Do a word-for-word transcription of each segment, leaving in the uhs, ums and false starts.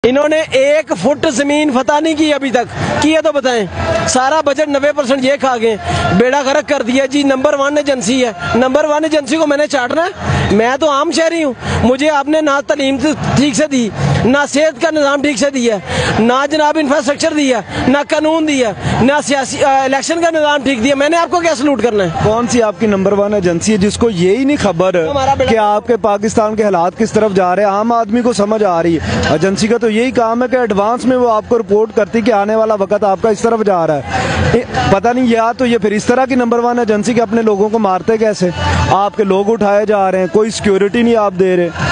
इन्होंने एक फुट जमीन फतह नहीं की अभी तक, की है तो बताएं। सारा बजट नब्बे परसेंट ये खा गए, बेड़ा गर्क कर दिया जी। नंबर वन एजेंसी है, नंबर वन एजेंसी को मैंने चाटना है? मैं तो आम शहरी हूँ, मुझे आपने ना तालीम ठीक से दी, ना सेहत का निज़ाम ठीक से दिया, ना जनाब इंफ्रास्ट्रक्चर दिया, ना कानून दिया, ना सियासी इलेक्शन का निज़ाम ठीक दिया। मैंने आपको क्या सलूट करना है? कौन सी आपकी नंबर वन एजेंसी है जिसको यही नहीं खबर कि आपके पाकिस्तान के हालात किस तरफ जा रहे हैं? आम आदमी को समझ आ रही है। एजेंसी का तो यही काम है कि एडवांस में वो आपको रिपोर्ट करती कि आने वाला वक्त आपका इस तरफ जा रहा है। पता नहीं, या तो ये फिर इस तरह की नंबर वन एजेंसी के अपने लोगों को मारते कैसे? आपके लोग उठाए जा रहे हैं, कोई सिक्योरिटी नहीं आप दे रहे।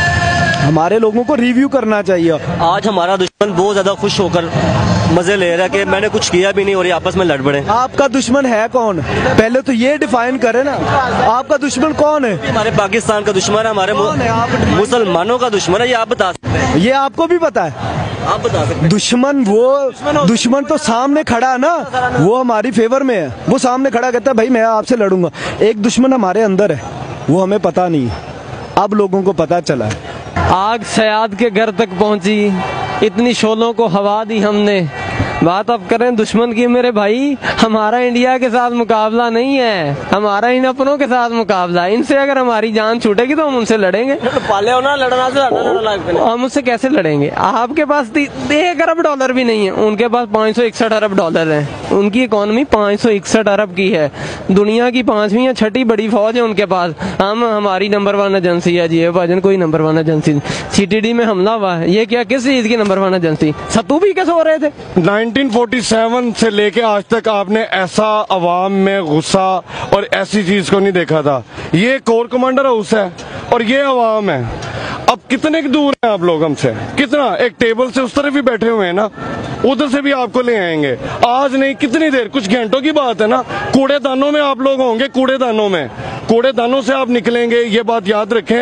हमारे लोगों को रिव्यू करना चाहिए। आज हमारा दुश्मन बहुत ज्यादा खुश होकर मजे ले रहा है कि मैंने कुछ किया भी नहीं और ये आपस में लड़ पड़े। आपका दुश्मन है कौन? पहले तो ये डिफाइन करे ना, आपका दुश्मन कौन है? हमारे पाकिस्तान का दुश्मन है, हमारे मुसलमानों का दुश्मन है, ये आप बता सकते हैं? ये आपको भी पता है? आप बता सकते हैं? दुश्मन वो दुश्मन तो सामने खड़ा है ना, वो हमारी फेवर में है। वो सामने खड़ा कहता है भाई मैं आपसे लड़ूंगा। एक दुश्मन हमारे अंदर है, वो हमें पता नहीं है, अब लोगों को पता चला है। आग सयाद के घर तक पहुंची, इतनी शोलों को हवा दी हमने। बात अब करें दुश्मन की मेरे भाई, हमारा इंडिया के साथ मुकाबला नहीं है, हमारा इन अपनों के साथ मुकाबला है। इनसे अगर हमारी जान छूटेगी तो हम उनसे लड़ेंगे। पाले हो ना, लड़ना से हम उससे कैसे लड़ेंगे? आपके पास एक अरब डॉलर भी नहीं है, उनके पास पाँच सौ इकसठ अरब डॉलर है। उनकी इकोनॉमी पाँच सौ इकसठ अरब की है, दुनिया की पांचवी या छठी बड़ी फौज है उनके पास। हम हमारी नंबर वन एजेंसी है जी, भाजन कोई नंबर वन एजेंसी। सीटीडी में हमला हुआ है, ये क्या किस चीज की नंबर वन एजेंसी? सत्तू भी कैसे हो रहे थे? नाइनटीन फोर्टी सेवन से लेके आज तक आपने ऐसा अवाम में गुस्सा और ऐसी चीज को नहीं देखा था। ये कोर कमांडर हाउस है और ये अवाम है। अब कितने दूर हैं आप लोग हमसे? कितना? एक टेबल से उस तरफ भी बैठे हुए हैं ना, उधर से भी आपको ले आएंगे। आज नहीं, कितनी देर, कुछ घंटों की बात है ना। कूड़ेदानों में आप लोग होंगे, कूड़ेदानों में, कूड़ेदानों से आप निकलेंगे, ये बात याद रखें।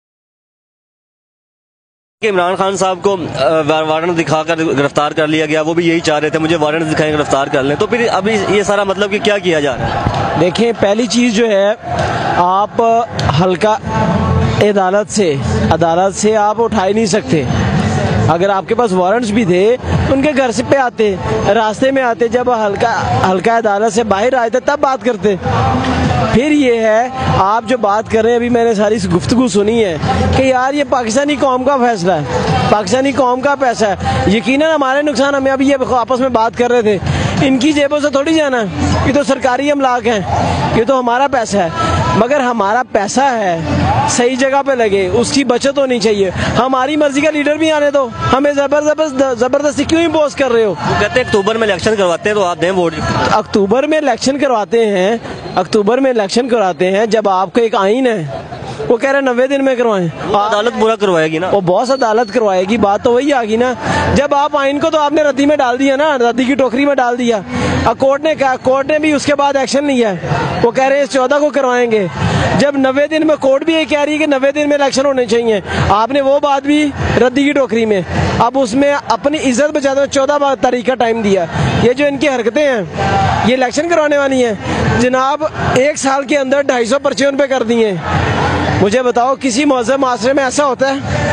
इमरान खान साहब को वारंट दिखाकर गिरफ्तार कर लिया गया, वो भी यही चाह रहे थे मुझे वारंट दिखाएं गिरफ्तार कर लें। तो फिर अभी ये सारा मतलब कि क्या किया जा रहा है? देखें, पहली चीज जो है, आप हल्का अदालत से अदालत से आप उठा ही नहीं सकते। अगर आपके पास वारंट्स भी थे, उनके घर से पे आते, रास्ते में आते, जब हल्का हल्का अदालत से बाहर आए थे तब बात करते। फिर ये है, आप जो बात कर रहे हैं, अभी मैंने सारी गुफ्तगू सुनी है कि यार ये पाकिस्तानी कौम का फैसला है, पाकिस्तानी कौम का पैसा है, यकीनन हमारे नुकसान। हमें अभी ये आपस में बात कर रहे थे, इनकी जेबों से थोड़ी जाना, ये तो सरकारी अमलाक हैं, ये तो हमारा पैसा है। मगर हमारा पैसा है, सही जगह पे लगे, उसकी बचत होनी चाहिए। हमारी मर्जी का लीडर भी आने दो, हमें जबरदस्त जबरदस्ती क्यों इम्पोज कर रहे हो? वो कहते हैं अक्टूबर में इलेक्शन करवाते हैं तो आप दें वोट। अक्टूबर में इलेक्शन करवाते हैं, अक्टूबर में इलेक्शन करवाते हैं जब आपको एक आइन है, वो कह रहे नब्बे दिन में करवाएं। अदालत पूरा करवाएगी ना, वो बहुत अदालत करवाएगी। बात तो वही आ गई ना, जब आप आइन को तो आपने रद्दी में डाल दिया ना, रद्दी की टोकरी में डाल दिया। और कोर्ट ने कहा, कोर्ट ने भी उसके बाद एक्शन लिया है, वो कह रहे हैं चौदह को करवाएंगे। जब नब्बे दिन में कोर्ट भी ये कह रही है कि नब्बे दिन में इलेक्शन होने चाहिए, आपने वो बात भी रद्दी की टोकरी में, अब उसमें अपनी इज्जत बचाते हुए चौदह तारीख का टाइम दिया। ये जो इनकी हरकतें हैं, ये इलेक्शन करवाने वाली हैं जनाब। एक साल के अंदर ढाई सौ पर्चे उन पे कर दिए। मुझे बताओ, किसी मौजूद माशरे में ऐसा होता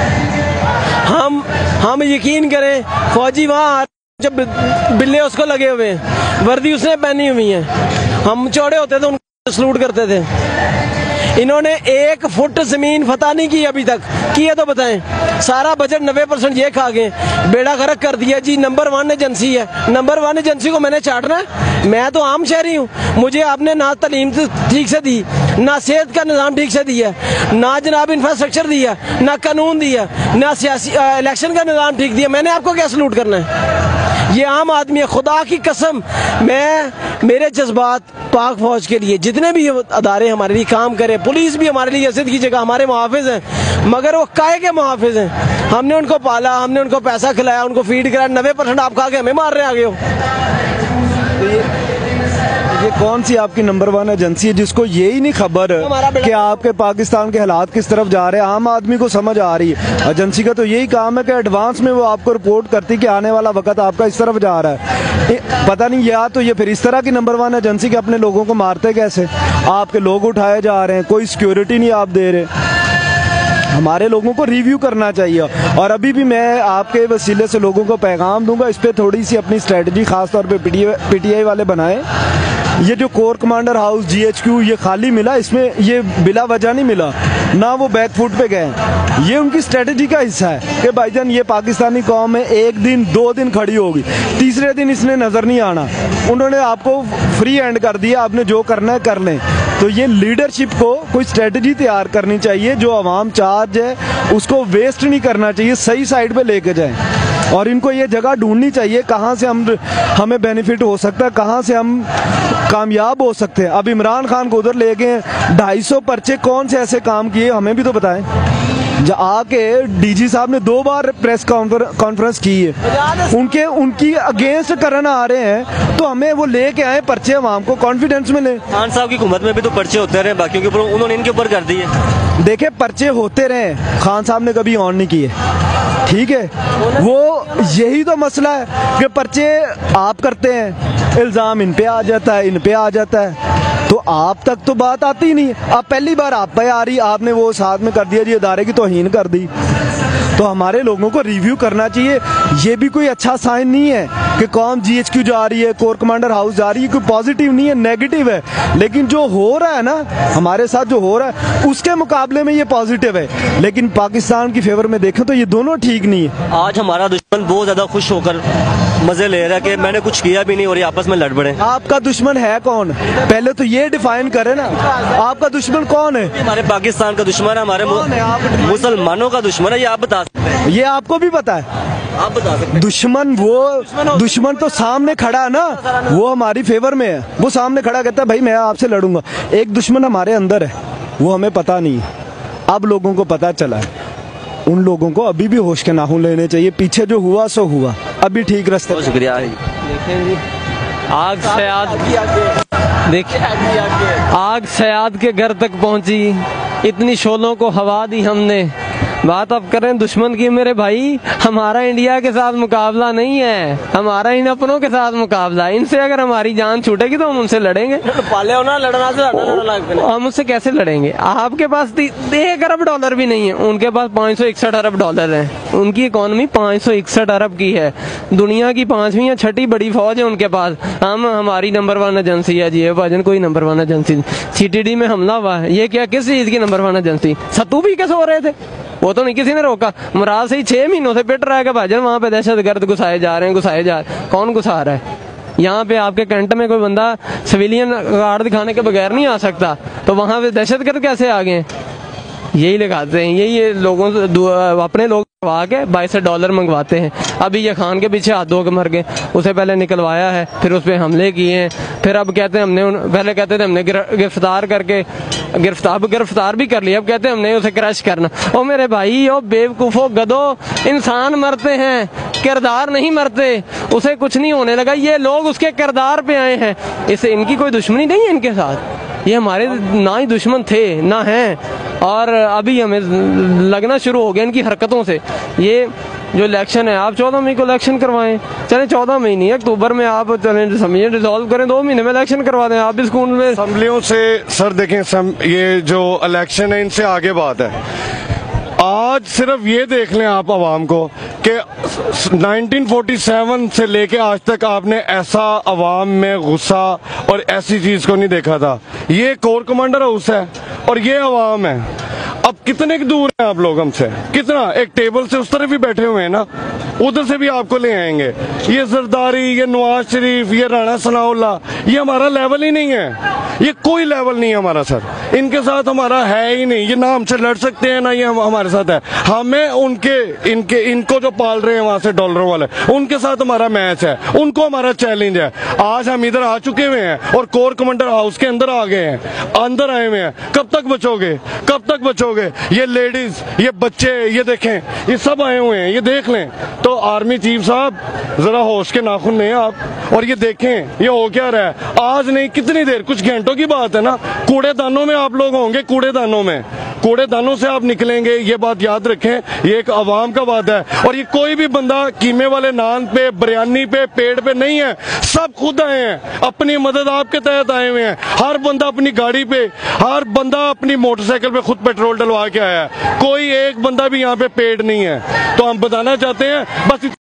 है? हम हम यकीन करें, फौजी वहाँ जब बिल्ले उसको लगे हुए हैं, वर्दी उसने पहनी हुई है, हम चौड़े होते थे उनको सलूट करते थे। इन्होंने एक फुट जमीन फतह नहीं की अभी तक, की है तो बताएं। सारा बजट नब्बे परसेंट ये खा गए, बेड़ा गर्क कर दिया जी। नंबर वन एजेंसी है, नंबर वन एजेंसी को मैंने चाटना है? मैं तो आम शहरी हूँ, मुझे आपने ना तालीम ठीक से दी, ना सेहत का निज़ाम ठीक से दिया, ना जनाब इंफ्रास्ट्रक्चर दिया, ना कानून दिया, ना सियासी इलेक्शन का निज़ाम ठीक दिया। मैंने आपको क्या सलूट करना है? ये आम आदमी है। खुदा की कसम, मैं मेरे जज्बात पाक फौज के लिए, जितने भी अदारे हमारे लिए काम करें, पुलिस भी हमारे लिए इज्जत की जगह हमारे मुहाफिज हैं, मगर वो काहे के मुहाफिज हैं? हमने उनको पाला, हमने उनको पैसा खिलाया, उनको फीड कराया। नब्बे परसेंट आप खा के हमें मार रहे आगे हो। तो ये, ये कौन सी आपकी नंबर वन एजेंसी है जिसको यही नहीं खबर कि आपके पाकिस्तान के हालात किस तरफ जा रहे हैं? आम आदमी को समझ आ रही है। एजेंसी का तो यही काम है कि एडवांस में वो आपको रिपोर्ट करती कि आने वाला वक्त आपका इस तरफ जा रहा है। पता नहीं, या तो ये फिर इस तरह की नंबर वन एजेंसी के अपने लोगों को मारते कैसे? आपके लोग उठाए जा रहे हैं, कोई सिक्योरिटी नहीं आप दे रहे। हमारे लोगों को रिव्यू करना चाहिए। और अभी भी मैं आपके वसीले से लोगों को पैगाम दूंगा, इस पे थोड़ी सी अपनी स्ट्रेटजी खासतौर पे पीटीआई वाले बनाएं। ये जो कोर कमांडर हाउस जीएचक्यू ये खाली मिला, इसमें ये बिला वजह नहीं मिला, ना वो बैकफुट पे गए। ये उनकी स्ट्रेटजी का हिस्सा है कि भाईजान ये पाकिस्तानी कौम है, एक दिन दो दिन खड़ी होगी, तीसरे दिन इसने नजर नहीं आना। उन्होंने आपको फ्री हैंड कर दिया, आपने जो करना है कर लें। तो ये लीडरशिप को कोई स्ट्रेटजी तैयार करनी चाहिए, जो अवाम चार्ज है उसको वेस्ट नहीं करना चाहिए, सही साइड पे लेके जाएं। और इनको ये जगह ढूंढनी चाहिए कहाँ से हम हमें बेनिफिट हो सकता है, कहाँ से हम कामयाब हो सकते हैं। अब इमरान खान को उधर ले गए, ढाई सौ पर्चे कौन से ऐसे काम किए हमें भी तो बताएं। जब आके डीजी साहब ने दो बार प्रेस कॉन्फ्रेंस की है, उनके उनकी अगेंस्ट करना आ रहे हैं, तो हमें वो लेके आए पर्चे, अवाम को कॉन्फिडेंस मिले। खान साहब की हुकूमत में भी तो पर्चे होते रहे बाकियों के ऊपर, उन्होंने इनके ऊपर कर दिए। देखे पर्चे होते रहे, खान साहब ने कभी ऑन नहीं किए, ठीक है। वो यही तो मसला है कि पर्चे आप करते हैं, इल्जाम इन पे आ जाता है, इन पे आ जाता है, तो आप तक तो बात आती ही नहीं है। अब पहली बार आप पे आ रही, आपने वो साथ में कर दिया जी, इदारे की तौहीन कर दी। तो हमारे लोगों को रिव्यू करना चाहिए। ये भी कोई अच्छा साइन नहीं है कि कौम जीएचक्यू जा रही है, कोर कमांडर हाउस जा रही है, कोई पॉजिटिव नहीं है, नेगेटिव है। लेकिन जो हो रहा है ना हमारे साथ, जो हो रहा है उसके मुकाबले में ये पॉजिटिव है। लेकिन पाकिस्तान की फेवर में देखें तो ये दोनों ठीक नहीं है। आज हमारा दुश्मन बहुत ज्यादा खुश होकर मजे ले रहा है कि मैंने कुछ किया भी नहीं और ये आपस में लड़ पड़े। आपका दुश्मन है कौन, पहले तो ये डिफाइन करे ना, आपका दुश्मन कौन है? हमारे पाकिस्तान का दुश्मन है, हमारे मुसलमानों का दुश्मन है, ये आप बता सकते हैं? ये आपको भी पता है, आप बता सकते हैं? दुश्मन वो दुश्मन तो सामने खड़ा है ना, वो हमारी फेवर में है, वो सामने खड़ा कहता है भाई मैं आपसे लड़ूंगा। एक दुश्मन हमारे अंदर है, वो हमें पता नहीं है, अब लोगों को पता चला है। उन लोगों को अभी भी होश के नाखून लेने चाहिए, पीछे जो हुआ सो हुआ, अभी ठीक रास्ते। शुक्रिया। देखें जी, आग सयाद देखिए आग सयाद के घर तक पहुंची, इतनी शोलों को हवा दी हमने। बात अब करें दुश्मन की मेरे भाई, हमारा इंडिया के साथ मुकाबला नहीं है, हमारा इन अपनों के साथ मुकाबला। इनसे अगर हमारी जान छूटेगी तो हम उनसे लड़ेंगे। पाले हो ना, लड़ना से हम उससे कैसे लड़ेंगे? आपके पास एक अरब डॉलर भी नहीं है, उनके पास पाँच सौ इकसठ अरब डॉलर है। उनकी इकोनॉमी पाँच सौ इकसठ अरब की है, दुनिया की पांचवी या छठी बड़ी फौज है उनके पास। हम हमारी नंबर वन एजेंसी है जी, भाजन कोई नंबर वन एजेंसी। सीटीडी में हमला हुआ है, ये क्या किस चीज की नंबर वन एजेंसी? सत्तू भी कैसे हो रहे थे, वो तो नहीं किसी ने रोका। मुराद से ही छह महीनों से पिट रहा है कि भाजन वहां पे दहशत गर्द घुसाए जा रहे हैं, घुसाए जा रहे हैं। कौन घुसा रहा है? यहाँ पे आपके कैंट में कोई बंदा सिविलियन कार्ड दिखाने के बगैर नहीं आ सकता, तो वहां पे दहशत गर्द कैसे आ गए? यही लगाते हैं, यही ये लोगों से अपने लोग के बाईस से डॉलर मंगवाते हैं। अभी ये खान के पीछे हाथ धो के मर गए, उसे पहले निकलवाया है, फिर उस पर हमले किए हैं, फिर अब कहते हैं हमने, पहले कहते थे हमने गिरफ्तार करके गिरफ्तार गिरफ्तार भी कर लिया, अब कहते हैं हमने उसे क्रश करना। ओ मेरे भाई, ओ बेवकूफो गधो, इंसान मरते हैं, किरदार नहीं मरते। उसे कुछ नहीं होने लगा, ये लोग उसके किरदार पे आए हैं। इसे इनकी कोई दुश्मनी नहीं है इनके साथ, ये हमारे ना ही दुश्मन थे ना हैं, और अभी हमें लगना शुरू हो गया इनकी हरकतों से। ये जो इलेक्शन है, आप चौदह मई को इलेक्शन करवाएं, चले चौदह मई नहीं, अक्टूबर में आप चले समझिए रिजॉल्व करें, दो महीने में इलेक्शन करवा दें आप भी स्कूल में। असेंबलियों से सर देखें सम, ये जो इलेक्शन है इनसे आगे बात है। आज सिर्फ ये देख लें आप आवाम को कि उन्नीस सौ सैंतालीस से लेके आज तक आपने ऐसा आवाम में गुस्सा और ऐसी चीज को नहीं देखा था। ये कोर कमांडर हाउस है और ये आवाम है। अब कितने की दूर हैं आप लोग हमसे? कितना? एक टेबल से उस तरफ भी बैठे हुए हैं ना, उधर से भी आपको ले आएंगे। ये जरदारी, ये नवाज शरीफ, ये राणा सनाउल्लाह, ये हमारा लेवल ही नहीं है, ये कोई लेवल नहीं है हमारा सर। इनके साथ हमारा है ही नहीं, ये ना हमसे लड़ सकते हैं ना ये हम, हमारे साथ है। हमें उनके इनके इनको जो पाल रहे हैं वहां से डॉलरों वाले, उनके साथ हमारा मैच है, उनको हमारा चैलेंज है। आज हम इधर आ चुके हुए हैं और कोर कमांडर हाउस के अंदर आ गए हैं, अंदर आए हुए हैं। कब तक बचोगे? कब तक बचोगे? ये लेडीज, ये बच्चे, ये देखें, ये सब आए हुए हैं, ये देख लें। तो आर्मी चीफ साहब जरा होश के नाखून लें आप, और ये देखें ये हो क्या रहा है। आज नहीं, कितनी देर, कुछ घंटों की बात है ना। कूड़ेदानों में आप लोग होंगे, कूड़ेदानों में कूड़ेदानों से आप निकलेंगे, ये बात याद रखें। ये एक आवाम का वादा है और ये कोई भी बंदा कीमे वाले नान पे, बिरयानी पे, पेड़ पे नहीं है, सब खुद आए हैं, अपनी मदद आपके तहत आए हुए हैं। हर बंदा अपनी गाड़ी पे, हर बंदा अपनी मोटरसाइकिल पे खुद पेट्रोल डलवा के आया है, कोई एक बंदा भी यहाँ पे पेड़ नहीं है। तो हम बताना चाहते हैं बस